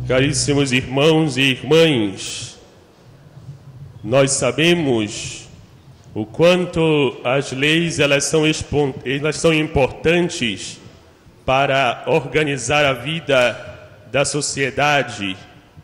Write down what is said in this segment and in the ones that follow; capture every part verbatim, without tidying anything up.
Caríssimos irmãos e irmãs, nós sabemos o quanto as leis elas são, elas são importantes para organizar a vida da sociedade.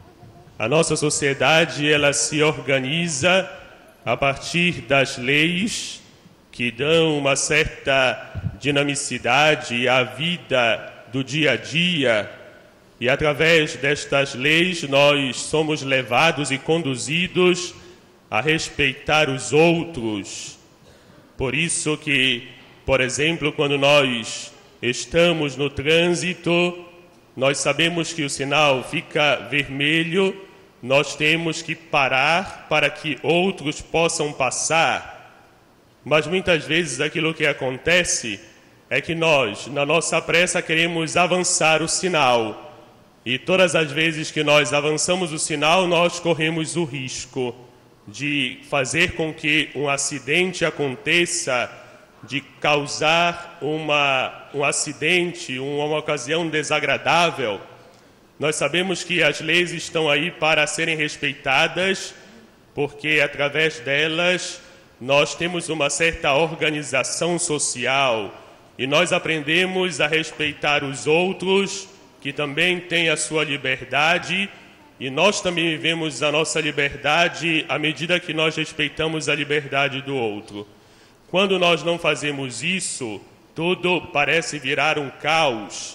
A nossa sociedade ela se organiza a partir das leis que dão uma certa dinamicidade à vida do dia a dia. E através destas leis nós somos levados e conduzidos a respeitar os outros. Por isso que, por exemplo, quando nós estamos no trânsito, nós sabemos que o sinal fica vermelho, nós temos que parar para que outros possam passar. Mas muitas vezes aquilo que acontece é que nós, na nossa pressa, queremos avançar o sinal. E todas as vezes que nós avançamos o sinal, nós corremos o risco de fazer com que um acidente aconteça, de causar uma, um acidente, uma ocasião desagradável. Nós sabemos que as leis estão aí para serem respeitadas, porque através delas nós temos uma certa organização social e nós aprendemos a respeitar os outros, que também têm a sua liberdade, e nós também vivemos a nossa liberdade à medida que nós respeitamos a liberdade do outro. Quando nós não fazemos isso, tudo parece virar um caos.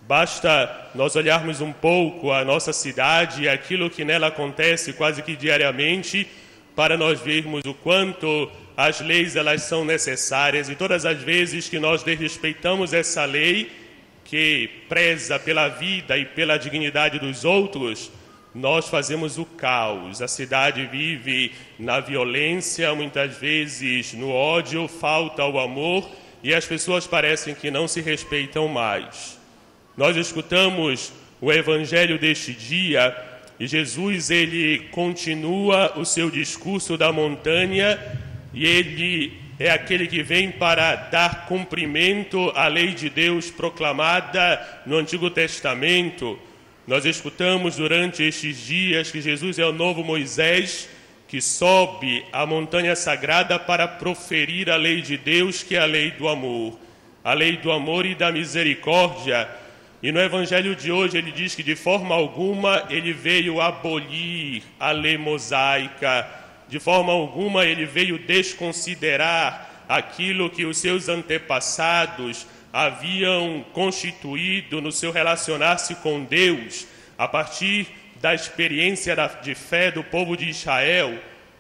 Basta nós olharmos um pouco a nossa cidade e aquilo que nela acontece quase que diariamente, para nós vermos o quanto as leis elas são necessárias, e todas as vezes que nós desrespeitamos essa lei, que preza pela vida e pela dignidade dos outros, nós fazemos o caos. A cidade vive na violência, muitas vezes no ódio, falta o amor, e as pessoas parecem que não se respeitam mais. Nós escutamos o evangelho deste dia, e Jesus ele continua o seu discurso da montanha, e ele é aquele que vem para dar cumprimento à lei de Deus proclamada no Antigo Testamento. Nós escutamos durante estes dias que Jesus é o novo Moisés, que sobe a montanha sagrada para proferir a lei de Deus, que é a lei do amor, a lei do amor e da misericórdia. E no evangelho de hoje ele diz que de forma alguma ele veio abolir a lei mosaica, de forma alguma ele veio desconsiderar aquilo que os seus antepassados haviam constituído no seu relacionar-se com Deus, a partir da experiência de fé do povo de Israel.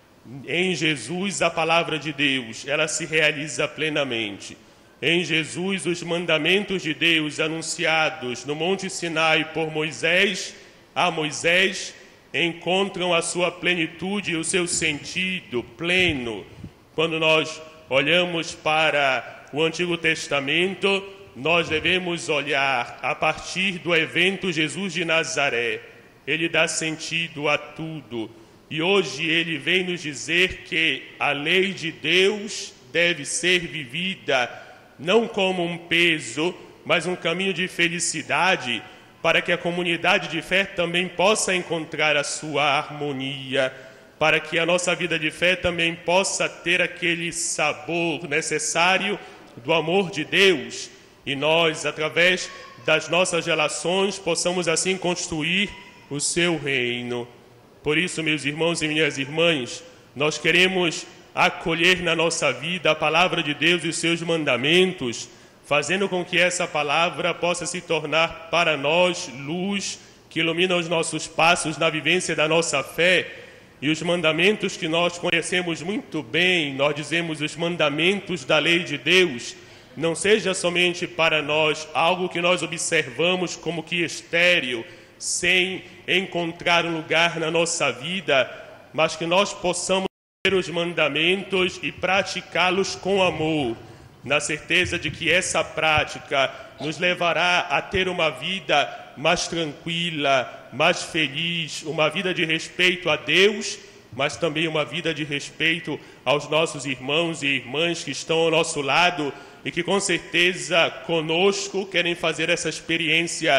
Em Jesus, a palavra de Deus, ela se realiza plenamente. Em Jesus, os mandamentos de Deus anunciados no Monte Sinai por Moisés, a Moisés, encontram a sua plenitude e o seu sentido pleno. Quando nós olhamos para o Antigo Testamento, nós devemos olhar a partir do evento Jesus de Nazaré. Ele dá sentido a tudo. E hoje ele vem nos dizer que a lei de Deus deve ser vivida não como um peso, mas um caminho de felicidade, para que a comunidade de fé também possa encontrar a sua harmonia, para que a nossa vida de fé também possa ter aquele sabor necessário do amor de Deus, e nós, através das nossas relações, possamos assim construir o seu reino. Por isso, meus irmãos e minhas irmãs, nós queremos acolher na nossa vida a palavra de Deus e os seus mandamentos, fazendo com que essa palavra possa se tornar para nós luz que ilumina os nossos passos na vivência da nossa fé. E os mandamentos que nós conhecemos muito bem, nós dizemos os mandamentos da lei de Deus, não seja somente para nós algo que nós observamos como que estéril, sem encontrar um lugar na nossa vida, mas que nós possamos ter os mandamentos e praticá-los com amor, na certeza de que essa prática nos levará a ter uma vida mais tranquila, mais feliz, uma vida de respeito a Deus, mas também uma vida de respeito aos nossos irmãos e irmãs que estão ao nosso lado e que com certeza conosco querem fazer essa experiência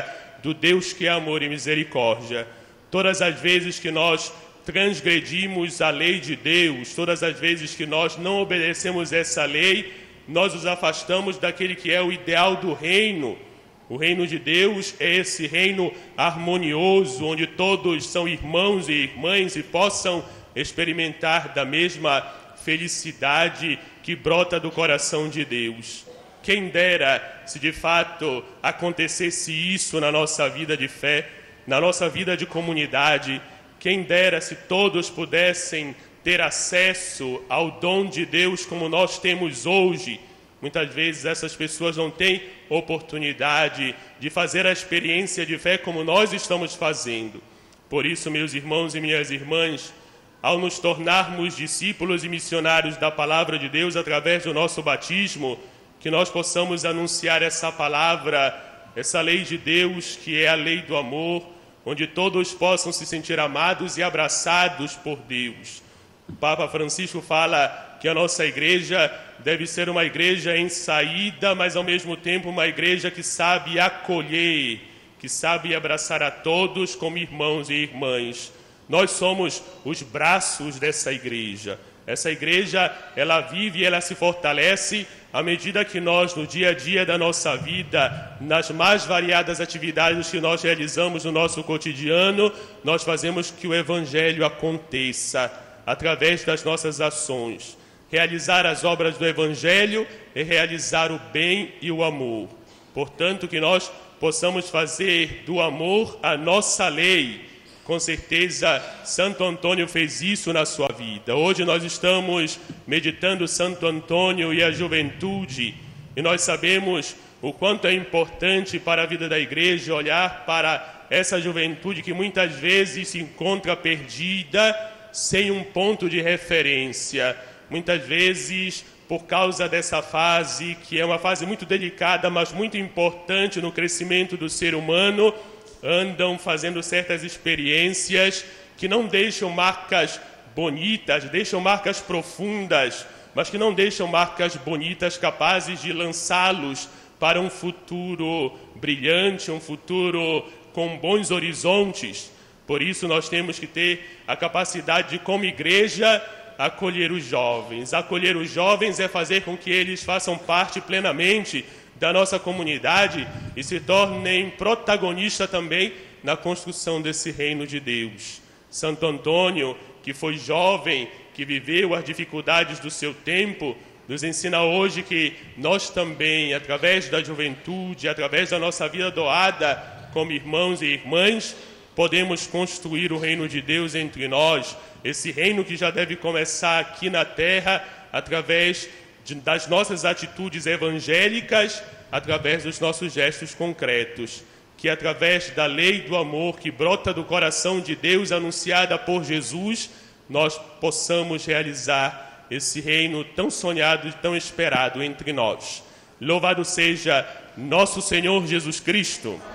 do Deus que é amor e misericórdia. Todas as vezes que nós transgredimos a lei de Deus, todas as vezes que nós não obedecemos essa lei, nós nos afastamos daquele que é o ideal do reino. O reino de Deus é esse reino harmonioso, onde todos são irmãos e irmãs e possam experimentar da mesma felicidade que brota do coração de Deus. Quem dera se de fato acontecesse isso na nossa vida de fé, na nossa vida de comunidade. Quem dera se todos pudessem ter acesso ao dom de Deus como nós temos hoje. Muitas vezes essas pessoas não têm oportunidade de fazer a experiência de fé como nós estamos fazendo. Por isso, meus irmãos e minhas irmãs, ao nos tornarmos discípulos e missionários da palavra de Deus através do nosso batismo, que nós possamos anunciar essa palavra, essa lei de Deus, que é a lei do amor, onde todos possam se sentir amados e abraçados por Deus. O Papa Francisco fala que a nossa igreja deve ser uma igreja em saída, mas ao mesmo tempo uma igreja que sabe acolher, que sabe abraçar a todos como irmãos e irmãs. Nós somos os braços dessa igreja. Essa igreja, ela vive e ela se fortalece à medida que nós, no dia a dia da nossa vida, nas mais variadas atividades que nós realizamos no nosso cotidiano, nós fazemos que o Evangelho aconteça através das nossas ações. Realizar as obras do Evangelho é realizar o bem e o amor. Portanto, que nós possamos fazer do amor a nossa lei. Com certeza, Santo Antônio fez isso na sua vida. Hoje nós estamos meditando Santo Antônio e a juventude, e nós sabemos o quanto é importante para a vida da igreja olhar para essa juventude que muitas vezes se encontra perdida, sem um ponto de referência. Muitas vezes, por causa dessa fase, que é uma fase muito delicada, mas muito importante no crescimento do ser humano, andam fazendo certas experiências que não deixam marcas bonitas, deixam marcas profundas, mas que não deixam marcas bonitas capazes de lançá-los para um futuro brilhante, um futuro com bons horizontes. Por isso nós temos que ter a capacidade de, como igreja, acolher os jovens. Acolher os jovens é fazer com que eles façam parte plenamente da nossa comunidade e se tornem protagonistas também na construção desse reino de Deus. Santo Antônio, que foi jovem, que viveu as dificuldades do seu tempo, nos ensina hoje que nós também, através da juventude, através da nossa vida doada como irmãos e irmãs, podemos construir o reino de Deus entre nós, esse reino que já deve começar aqui na terra, através de, das nossas atitudes evangélicas, através dos nossos gestos concretos, que através da lei do amor que brota do coração de Deus, anunciada por Jesus, nós possamos realizar esse reino tão sonhado e tão esperado entre nós. Louvado seja nosso Senhor Jesus Cristo.